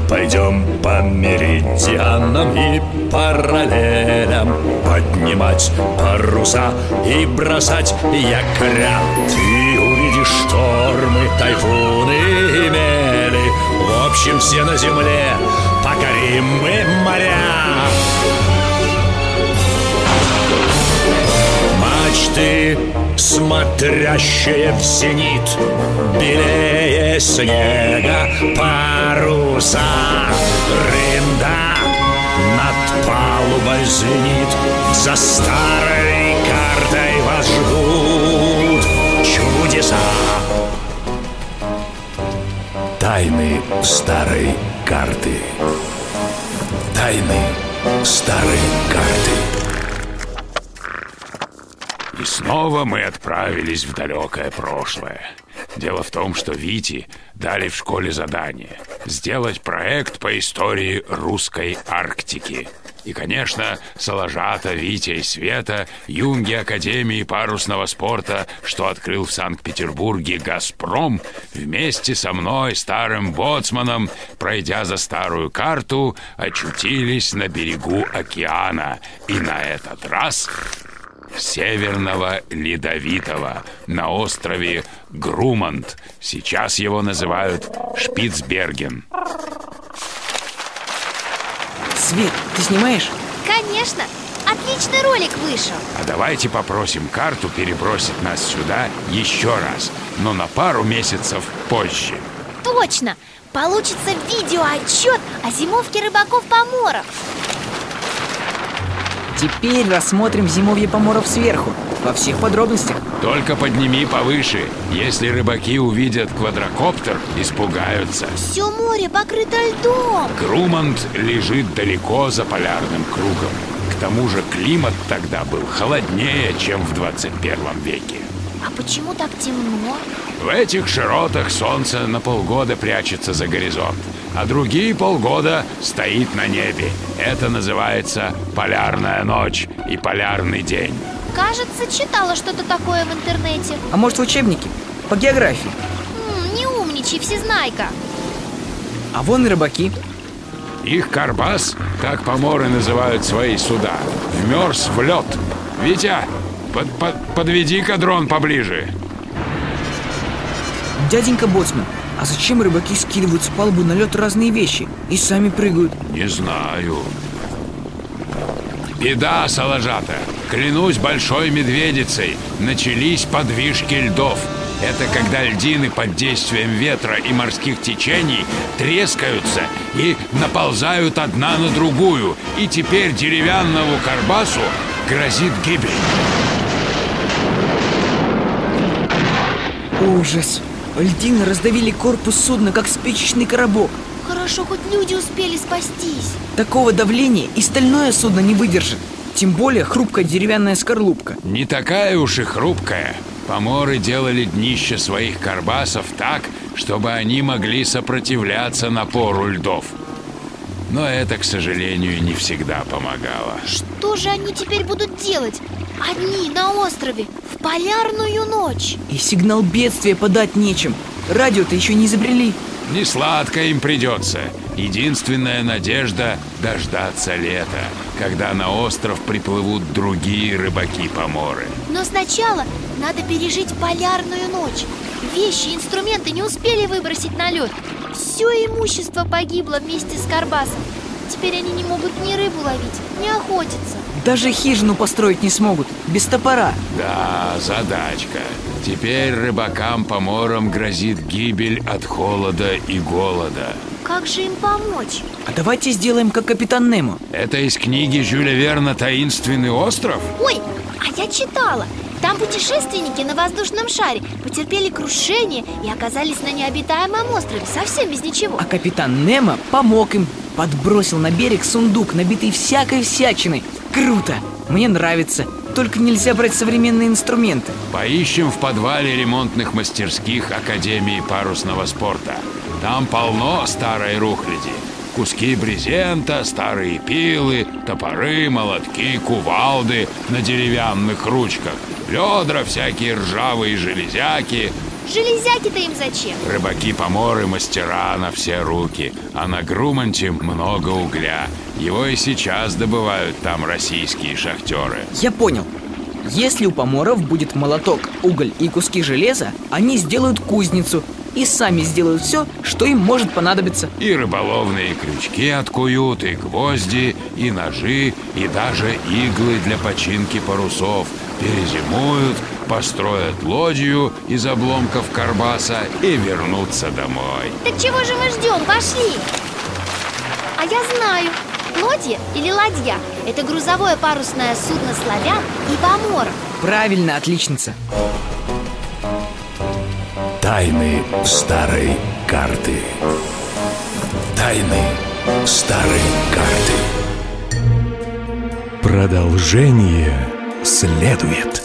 Пойдем по меридианам и параллелям поднимать паруса и бросать якоря. Ты увидишь штормы, тайфуны и мели. В общем, все на земле покорим мы моря. Мачты, смотрящие в зенит, белее снега паруса. Рында над палубой звенит, за старой картой вас ждут чудеса. Тайны старой карты. Тайны старой карты. И снова мы отправились в далекое прошлое. Дело в том, что Вите дали в школе задание сделать проект по истории русской Арктики. И, конечно, Соложата, Витя и Света, юнги Академии парусного спорта, что открыл в Санкт-Петербурге «Газпром», вместе со мной, старым боцманом, пройдя за старую карту, очутились на берегу океана. И на этот раз Северного Ледовитого, на острове Грумант. Сейчас его называют Шпицберген. Свет, ты снимаешь? Конечно! Отличный ролик вышел. А давайте попросим карту перебросить нас сюда еще раз, но на пару месяцев позже. Точно! Получится видеоотчет о зимовке рыбаков-поморов. Теперь рассмотрим зимовье поморов сверху, во всех подробностях. Только подними повыше. Если рыбаки увидят квадрокоптер, испугаются. Все море покрыто льдом. Грумант лежит далеко за полярным кругом. К тому же климат тогда был холоднее, чем в 21 веке. А почему так темно? В этих широтах солнце на полгода прячется за горизонт, а другие полгода стоит на небе. Это называется полярная ночь и полярный день. Кажется, читала что-то такое в интернете. А может, в учебнике? По географии? Не умничай, всезнайка. А вон и рыбаки. Их карбас, так поморы называют свои суда, вмерз в лед. Витя, подведи-ка дрон поближе. Дяденька боцман, а зачем рыбаки скидывают с палубы на лед разные вещи и сами прыгают? Не знаю. Беда, Соложата. Клянусь большой медведицей, начались подвижки льдов. Это когда льдины под действием ветра и морских течений трескаются и наползают одна на другую. И теперь деревянному карбасу грозит гибель. Ужас! Льдины раздавили корпус судна, как спичечный коробок. Хорошо, хоть люди успели спастись. Такого давления и стальное судно не выдержит. Тем более хрупкая деревянная скорлупка. Не такая уж и хрупкая. Поморы делали днище своих карбасов так, чтобы они могли сопротивляться напору льдов. Но это, к сожалению, не всегда помогало. Что же они теперь будут делать? Одни на острове, в полярную ночь. И сигнал бедствия подать нечем. Радио-то еще не изобрели. Не сладко им придется. Единственная надежда – дождаться лета, когда на остров приплывут другие рыбаки-поморы. Но сначала надо пережить полярную ночь. Вещи, инструменты не успели выбросить на лед. Все имущество погибло вместе с карбасом. Теперь они не могут ни рыбу ловить, ни охотиться. Даже хижину построить не смогут, без топора. Да, задачка. Теперь рыбакам-поморам грозит гибель от холода и голода. Как же им помочь? А давайте сделаем, как капитан Немо. Это из книги Жюля Верна «Таинственный остров»? Ой, а я читала. Там путешественники на воздушном шаре потерпели крушение и оказались на необитаемом острове, совсем без ничего. А капитан Немо помог им. Подбросил на берег сундук, набитый всякой всячиной. Круто! Мне нравится. Только нельзя брать современные инструменты. Поищем в подвале ремонтных мастерских Академии парусного спорта. Там полно старой рухляди. Куски брезента, старые пилы, топоры, молотки, кувалды на деревянных ручках, ведра, всякие ржавые железяки. Железяки-то им зачем? Рыбаки-поморы мастера на все руки, а на Груманте много угля. Его и сейчас добывают там российские шахтеры. Я понял. Если у поморов будет молоток, уголь и куски железа, они сделают кузницу и сами сделают все, что им может понадобиться. И рыболовные крючки откуют, и гвозди, и ножи, и даже иглы для починки парусов. Перезимуют, построят лодью из обломков карбаса и вернутся домой. Так чего же мы ждем? Пошли! А я знаю, лодья или ладья – это грузовое парусное судно славян и поморов. Правильно, отличница. Тайны старой карты. Тайны старой карты. Продолжение следует.